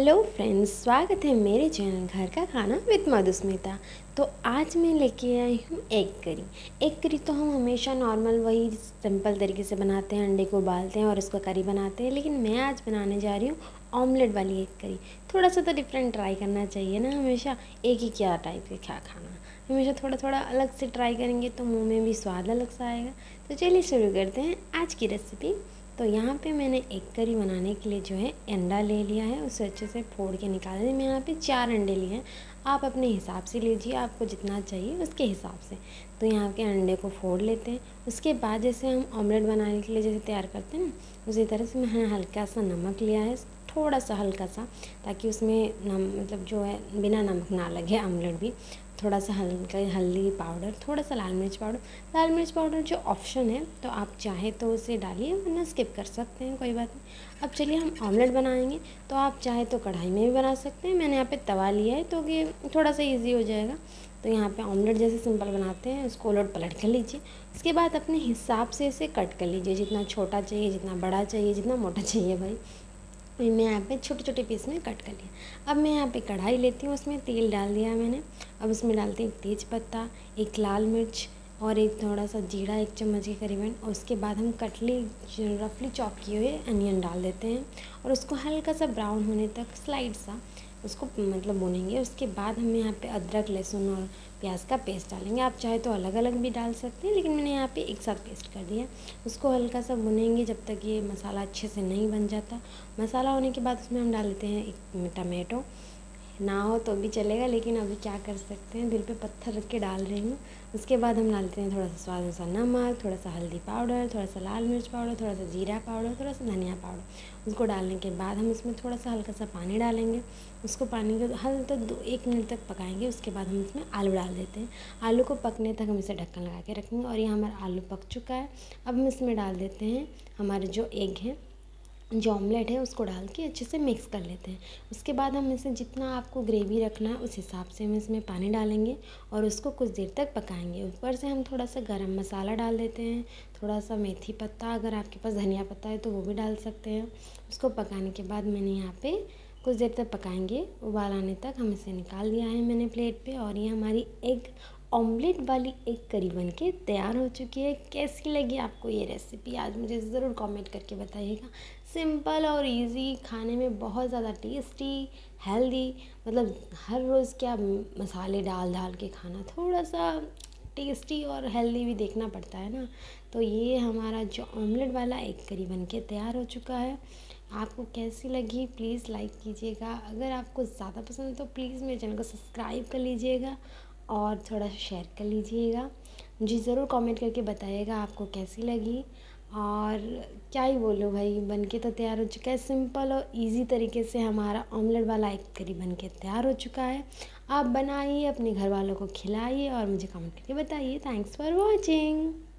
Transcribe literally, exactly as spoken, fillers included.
Hello friends, स्वागत है मेरे चैनल घर का खाना विद मधुस्मिता। तो आज मैं लेके आई हूँ एग करी। एग करी तो हम हमेशा नॉर्मल वही सिंपल तरीके से बनाते हैं, अंडे को उबालते हैं और उसको करी बनाते हैं। लेकिन मैं आज बनाने जा रही हूँ ऑमलेट वाली एग करी। थोड़ा सा तो डिफरेंट ट्राई करना चाहिए ना, हमेशा एक ही क्या टाइप के क्या खाना, हमेशा थोड़ा थोड़ा अलग से ट्राई करेंगे तो मुँह में भी स्वाद अलग सा आएगा। तो चलिए शुरू करते हैं आज की रेसिपी। तो यहाँ पे मैंने एग करी बनाने के लिए जो है अंडा ले लिया है, उसे अच्छे से फोड़ के निकाल दिया। मैं यहाँ पे चार अंडे लिए हैं, आप अपने हिसाब से लीजिए, आपको जितना चाहिए उसके हिसाब से। तो यहाँ के अंडे को फोड़ लेते हैं। उसके बाद जैसे हम ऑमलेट बनाने के लिए जैसे तैयार करते हैं ना, उसी तरह से मैंने हल्का सा नमक लिया है, थोड़ा सा हल्का सा, ताकि उसमें नम मतलब जो है बिना नमक ना लगे ऑमलेट भी। थोड़ा सा हल्का हल्दी पाउडर, थोड़ा सा लाल मिर्च पाउडर। लाल मिर्च पाउडर जो ऑप्शन है, तो आप चाहे तो उसे डालिए वरना स्किप कर सकते हैं, कोई बात नहीं। अब चलिए हम ऑमलेट बनाएंगे। तो आप चाहे तो कढ़ाई में भी बना सकते हैं, मैंने यहाँ पे तवा लिया है तो ये थोड़ा सा ईजी हो जाएगा। तो यहाँ पे ऑमलेट जैसे सिंपल बनाते हैं उसको उलट पलट कर लीजिए। उसके बाद अपने हिसाब से इसे कट कर लीजिए, जितना छोटा चाहिए, जितना बड़ा चाहिए, जितना मोटा चाहिए भाई। मैं यहाँ पे छोटे छोटे पीस में कट कर लिया। अब मैं यहाँ पे कढ़ाई लेती हूँ, उसमें तेल डाल दिया मैंने। अब उसमें डालती हूँ तेज पत्ता, एक लाल मिर्च और एक थोड़ा सा जीरा, एक चम्मच के करीबन। और उसके बाद हम कटली रफली चॉप किए हुए अनियन डाल देते हैं और उसको हल्का सा ब्राउन होने तक स्लाइड सा उसको मतलब भूनेंगे। उसके बाद हम यहाँ पे अदरक, लहसुन और प्याज का पेस्ट डालेंगे। आप चाहे तो अलग अलग भी डाल सकते हैं, लेकिन मैंने यहाँ पे एक साथ पेस्ट कर दिया। उसको हल्का सा भुनेंगे जब तक ये मसाला अच्छे से नहीं बन जाता। मसाला होने के बाद उसमें हम डाल देते हैं एक टमाटो, ना हो तो भी चलेगा, लेकिन अभी क्या कर सकते हैं, दिल पे पत्थर रख के डाल रही हूँ। उसके बाद हम डालते हैं थोड़ा सा स्वाद अनुसार नमक, थोड़ा सा हल्दी पाउडर, थोड़ा सा लाल मिर्च पाउडर, थोड़ा सा जीरा पाउडर, थोड़ा सा धनिया पाउडर। उसको डालने के बाद हम इसमें थोड़ा सा हल्का सा पानी डालेंगे। उसको पानी को हल्का दो एक मिनट तक पकाएंगे। उसके बाद हम इसमें आलू डाल देते हैं। आलू को पकने तक हम इसे ढक्कन लगा के रखेंगे। और ये हमारा आलू पक चुका है। अब हम इसमें डाल देते हैं हमारे जो एग हैं, जो ऑमलेट है, उसको डाल के अच्छे से मिक्स कर लेते हैं। उसके बाद हम इसे जितना आपको ग्रेवी रखना है उस हिसाब से हम इसमें पानी डालेंगे और उसको कुछ देर तक पकाएंगे। ऊपर से हम थोड़ा सा गरम मसाला डाल देते हैं, थोड़ा सा मेथी पत्ता, अगर आपके पास धनिया पत्ता है तो वो भी डाल सकते हैं। उसको पकाने के बाद मैंने यहाँ पे कुछ देर तक पकाएंगे, उबाल आने तक। हम इसे निकाल दिया है मैंने प्लेट पे। और ये हमारी एग ऑमलेट वाली एग करी बन के तैयार हो चुकी है। कैसी लगी आपको ये रेसिपी, आज मुझे ज़रूर कमेंट करके बताइएगा। सिंपल और इजी, खाने में बहुत ज़्यादा टेस्टी, हेल्दी, मतलब हर रोज़ क्या मसाले डाल डाल के खाना, थोड़ा सा टेस्टी और हेल्दी भी देखना पड़ता है ना। तो ये हमारा जो ऑमलेट वाला एग करी बन के तैयार हो चुका है। आपको कैसी लगी प्लीज़ लाइक कीजिएगा। अगर आपको ज़्यादा पसंद है तो प्लीज़ मेरे चैनल को सब्सक्राइब कर लीजिएगा और थोड़ा सा शेयर कर लीजिएगा। मुझे ज़रूर कमेंट करके बताइएगा आपको कैसी लगी। और क्या ही बोलूँ भाई, बन के तो तैयार हो चुका है। सिंपल और इजी तरीके से हमारा ऑमलेट वाला एग करी बन के तैयार हो चुका है। आप बनाइए, अपने घर वालों को खिलाइए और मुझे कमेंट करके बताइए। Thanks for watching.